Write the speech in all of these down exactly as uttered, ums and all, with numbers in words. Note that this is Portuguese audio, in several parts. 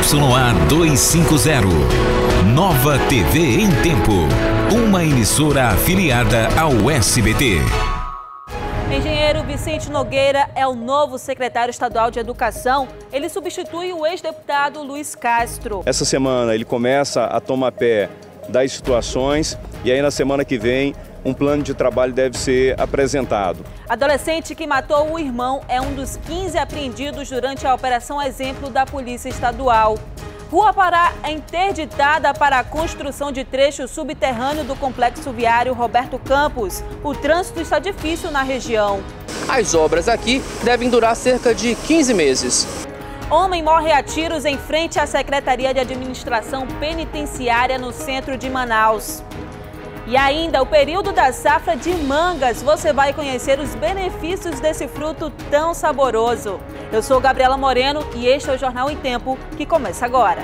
A duzentos e cinquenta. Nova T V em Tempo. Uma emissora afiliada ao S B T. Engenheiro Vicente Nogueira é o novo secretário estadual de Educação. Ele substitui o ex-deputado Luiz Castro. Essa semana ele começa a tomar pé das situações e aí na semana que vem um plano de trabalho deve ser apresentado. Adolescente que matou o irmão é um dos quinze apreendidos durante a Operação Exemplo da Polícia Estadual. Rua Pará é interditada para a construção de trecho subterrâneo do complexo viário Roberto Campos. O trânsito está difícil na região. As obras aqui devem durar cerca de quinze meses. Homem morre a tiros em frente à Secretaria de Administração Penitenciária no centro de Manaus. E ainda o período da safra de mangas. Você vai conhecer os benefícios desse fruto tão saboroso. Eu sou Gabriela Moreno e este é o Jornal em Tempo, que começa agora.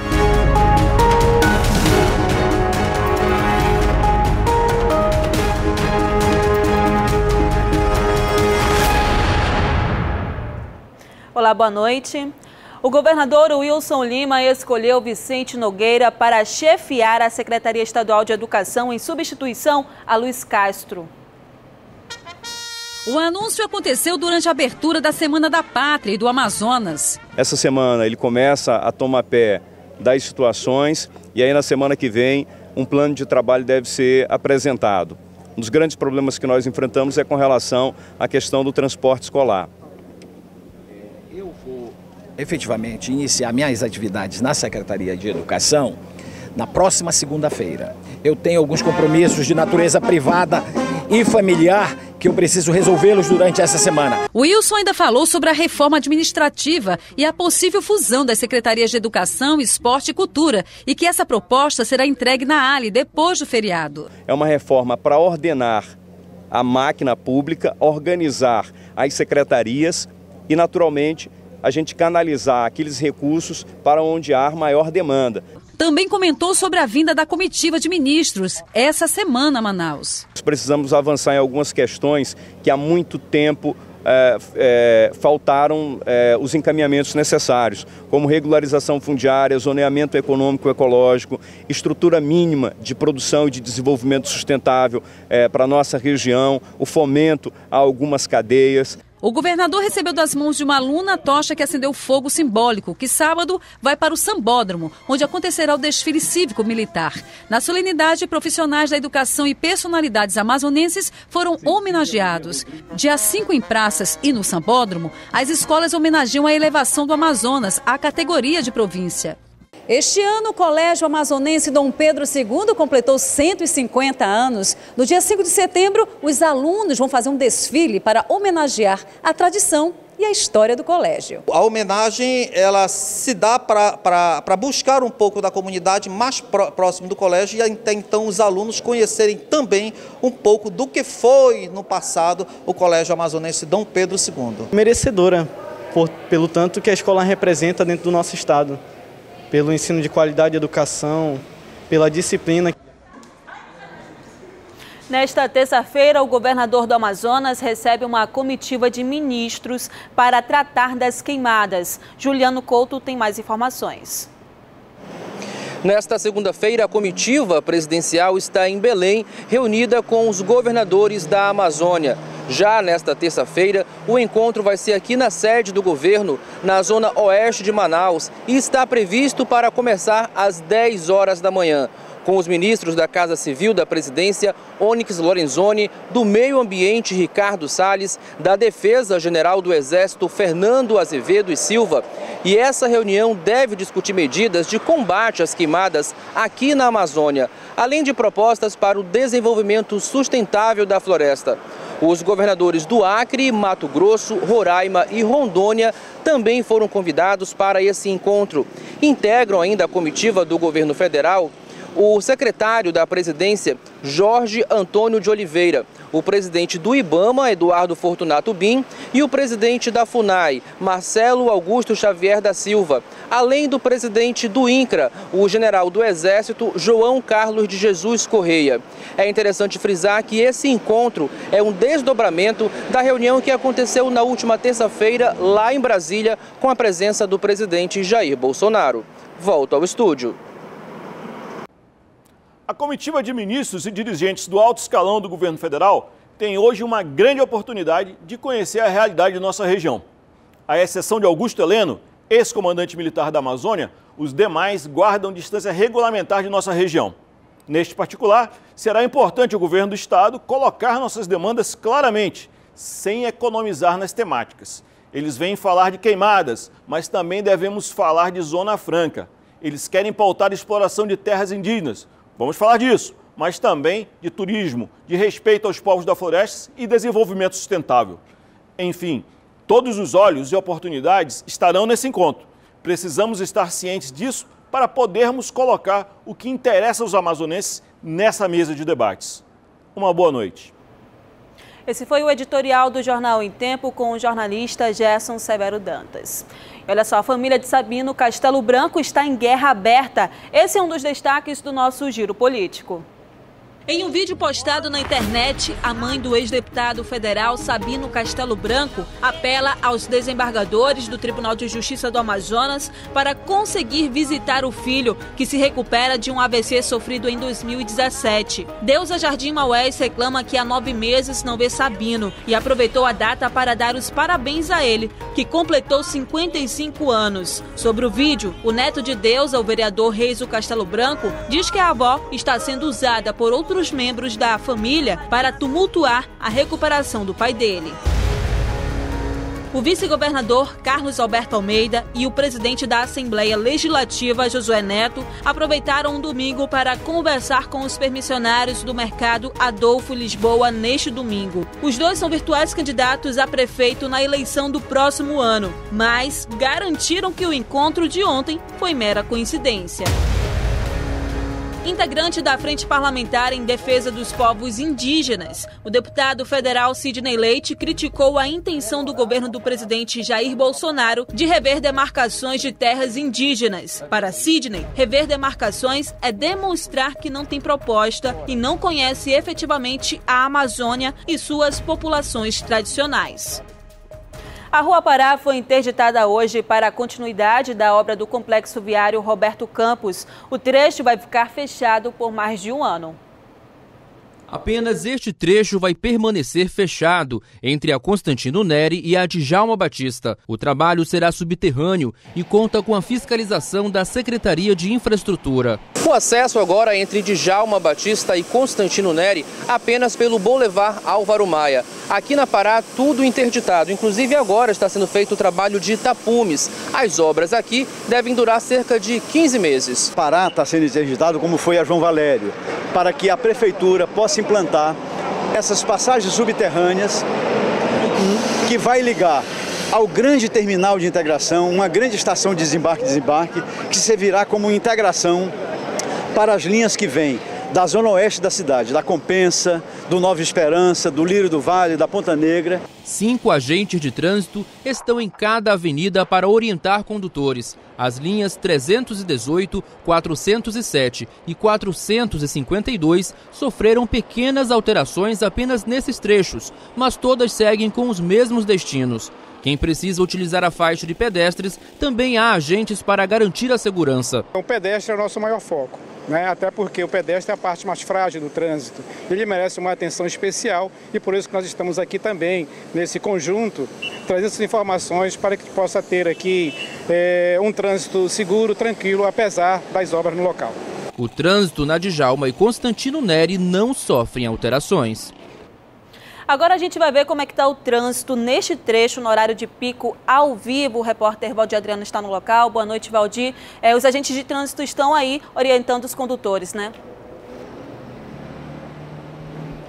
Olá, boa noite. O governador Wilson Lima escolheu Vicente Nogueira para chefiar a Secretaria Estadual de Educação em substituição a Luiz Castro. O anúncio aconteceu durante a abertura da Semana da Pátria e do Amazonas. Essa semana ele começa a tomar pé das situações e aí na semana que vem um plano de trabalho deve ser apresentado. Um dos grandes problemas que nós enfrentamos é com relação à questão do transporte escolar. Eu vou efetivamente iniciar minhas atividades na Secretaria de Educação na próxima segunda-feira. Eu tenho alguns compromissos de natureza privada e familiar que eu preciso resolvê-los durante essa semana. O Wilson ainda falou sobre a reforma administrativa e a possível fusão das Secretarias de Educação, Esporte e Cultura e que essa proposta será entregue na A L I depois do feriado. É uma reforma para ordenar a máquina pública, organizar as secretarias e, naturalmente, a gente canalizar aqueles recursos para onde há maior demanda. Também comentou sobre a vinda da comitiva de ministros essa semana a Manaus. Precisamos avançar em algumas questões que há muito tempo é, é, faltaram é, os encaminhamentos necessários, como regularização fundiária, zoneamento econômico ecológico, estrutura mínima de produção e de desenvolvimento sustentável é, para a nossa região, o fomento a algumas cadeias. O governador recebeu das mãos de uma aluna a tocha que acendeu fogo simbólico, que sábado vai para o Sambódromo, onde acontecerá o desfile cívico-militar. Na solenidade, profissionais da educação e personalidades amazonenses foram homenageados. Dia cinco em praças e no Sambódromo, as escolas homenageiam a elevação do Amazonas à categoria de província. Este ano, o Colégio Amazonense Dom Pedro segundo completou cento e cinquenta anos. No dia cinco de setembro, os alunos vão fazer um desfile para homenagear a tradição e a história do colégio. A homenagem ela se dá para buscar um pouco da comunidade mais pró, próximo do colégio e até então os alunos conhecerem também um pouco do que foi no passado o Colégio Amazonense Dom Pedro segundo. Merecedora, por, pelo tanto que a escola representa dentro do nosso estado. Pelo ensino de qualidade de educação, pela disciplina. Nesta terça-feira, o governador do Amazonas recebe uma comitiva de ministros para tratar das queimadas. Juliano Couto tem mais informações. Nesta segunda-feira, a comitiva presidencial está em Belém, reunida com os governadores da Amazônia. Já nesta terça-feira, o encontro vai ser aqui na sede do governo, na zona oeste de Manaus, e está previsto para começar às dez horas da manhã. Com os ministros da Casa Civil da Presidência, Onyx Lorenzoni, do Meio Ambiente, Ricardo Salles, da Defesa General do Exército, Fernando Azevedo e Silva. E essa reunião deve discutir medidas de combate às queimadas aqui na Amazônia, além de propostas para o desenvolvimento sustentável da floresta. Os governadores do Acre, Mato Grosso, Roraima e Rondônia também foram convidados para esse encontro. Integram ainda a comitiva do governo federal o secretário da Presidência, Jorge Antônio de Oliveira, o presidente do IBAMA, Eduardo Fortunato Bin, e o presidente da FUNAI, Marcelo Augusto Xavier da Silva, além do presidente do INCRA, o general do Exército, João Carlos de Jesus Correia. É interessante frisar que esse encontro é um desdobramento da reunião que aconteceu na última terça-feira lá em Brasília, com a presença do presidente Jair Bolsonaro. Volto ao estúdio. A comitiva de ministros e dirigentes do alto escalão do governo federal tem hoje uma grande oportunidade de conhecer a realidade de nossa região. À exceção de Augusto Heleno, ex-comandante militar da Amazônia, os demais guardam distância regulamentar de nossa região. Neste particular, será importante o governo do estado colocar nossas demandas claramente, sem economizar nas temáticas. Eles vêm falar de queimadas, mas também devemos falar de Zona Franca. Eles querem pautar a exploração de terras indígenas. Vamos falar disso, mas também de turismo, de respeito aos povos da floresta e desenvolvimento sustentável. Enfim, todos os olhos e oportunidades estarão nesse encontro. Precisamos estar cientes disso para podermos colocar o que interessa aos amazonenses nessa mesa de debates. Uma boa noite. Esse foi o editorial do Jornal em Tempo com o jornalista Gerson Severo Dantas. E olha só, a família de Sabino Castelo Branco está em guerra aberta. Esse é um dos destaques do nosso Giro Político. Em um vídeo postado na internet, a mãe do ex-deputado federal Sabino Castelo Branco apela aos desembargadores do Tribunal de Justiça do Amazonas para conseguir visitar o filho, que se recupera de um A V C sofrido em dois mil e dezessete. Deusa Jardim Maués reclama que há nove meses não vê Sabino e aproveitou a data para dar os parabéns a ele, que completou cinquenta e cinco anos. Sobre o vídeo, o neto de Deusa, o vereador Reiso Castelo Branco, diz que a avó está sendo usada por outros outros membros da família para tumultuar a recuperação do pai dele. O vice-governador Carlos Alberto Almeida e o presidente da Assembleia Legislativa, Josué Neto, aproveitaram um domingo para conversar com os permissionários do mercado Adolfo Lisboa neste domingo. Os dois são virtuais candidatos a prefeito na eleição do próximo ano, mas garantiram que o encontro de ontem foi mera coincidência. Integrante da Frente Parlamentar em Defesa dos Povos Indígenas, o deputado federal Sidney Leite criticou a intenção do governo do presidente Jair Bolsonaro de rever demarcações de terras indígenas. Para Sidney, rever demarcações é demonstrar que não tem proposta e não conhece efetivamente a Amazônia e suas populações tradicionais. A Rua Pará foi interditada hoje para a continuidade da obra do Complexo Viário Roberto Campos. O trecho vai ficar fechado por mais de um ano. Apenas este trecho vai permanecer fechado entre a Constantino Neri e a Djalma Batista. O trabalho será subterrâneo e conta com a fiscalização da Secretaria de Infraestrutura. O acesso agora entre Djalma Batista e Constantino Neri apenas pelo Boulevard Álvaro Maia. Aqui na Pará, tudo interditado. Inclusive agora está sendo feito o trabalho de tapumes. As obras aqui devem durar cerca de quinze meses. Pará está sendo interditado, como foi a João Valério, para que a prefeitura possa implantar essas passagens subterrâneas que vai ligar ao grande terminal de integração, uma grande estação de desembarque e desembarque, que servirá como integração para as linhas que vêm da zona oeste da cidade, da Compensa, do Nova Esperança, do Lírio do Vale, da Ponta Negra. Cinco agentes de trânsito estão em cada avenida para orientar condutores. As linhas trezentos e dezoito, quatrocentos e sete e quatrocentos e cinquenta e dois sofreram pequenas alterações apenas nesses trechos, mas todas seguem com os mesmos destinos. Quem precisa utilizar a faixa de pedestres, também há agentes para garantir a segurança. O pedestre é o nosso maior foco, né? Até porque o pedestre é a parte mais frágil do trânsito. Ele merece uma atenção especial e por isso que nós estamos aqui também, nesse conjunto, trazendo essas informações para que possa ter aqui é, um trânsito seguro, tranquilo, apesar das obras no local. O trânsito na Djalma e Constantino Neri não sofrem alterações. Agora a gente vai ver como é que está o trânsito neste trecho, no horário de pico, ao vivo. O repórter Valdir Adriano está no local. Boa noite, Valdir. É, os agentes de trânsito estão aí orientando os condutores, né?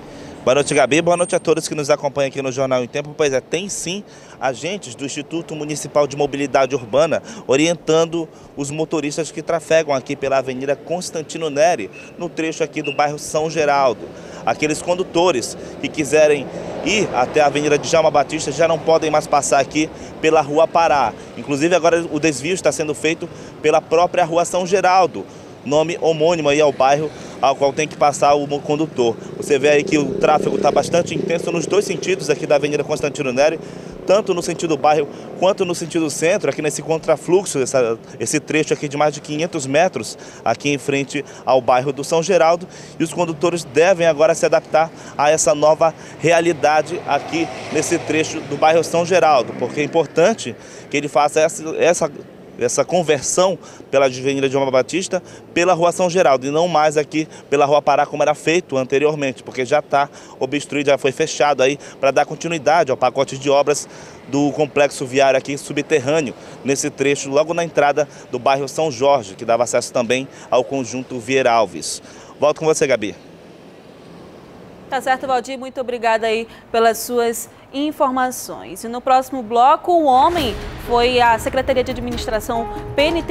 Boa noite, Gabi. Boa noite a todos que nos acompanham aqui no Jornal em Tempo. Pois é, tem sim agentes do Instituto Municipal de Mobilidade Urbana orientando os motoristas que trafegam aqui pela Avenida Constantino Neri, no trecho aqui do bairro São Geraldo. Aqueles condutores que quiserem ir até a Avenida Djalma Batista já não podem mais passar aqui pela Rua Pará. Inclusive agora o desvio está sendo feito pela própria Rua São Geraldo, nome homônimo aí ao bairro ao qual tem que passar o condutor. Você vê aí que o tráfego está bastante intenso nos dois sentidos aqui da Avenida Constantino Neri, tanto no sentido bairro quanto no sentido centro, aqui nesse contrafluxo, essa, esse trecho aqui de mais de quinhentos metros, aqui em frente ao bairro do São Geraldo. E os condutores devem agora se adaptar a essa nova realidade aqui nesse trecho do bairro São Geraldo, porque é importante que ele faça essa, essa essa conversão pela Avenida Djalma Batista pela Rua São Geraldo e não mais aqui pela Rua Pará como era feito anteriormente, porque já está obstruído, já foi fechado aí para dar continuidade ao pacote de obras do complexo viário aqui subterrâneo, nesse trecho logo na entrada do bairro São Jorge, que dava acesso também ao conjunto Vieira Alves. Volto com você, Gabi. Tá certo, Valdir, muito obrigada aí pelas suas informações. E no próximo bloco, o homem foi à Secretaria de Administração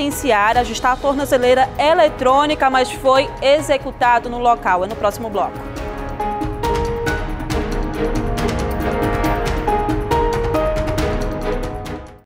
Penitenciária ajustar a tornozeleira eletrônica, mas foi executado no local. É no próximo bloco.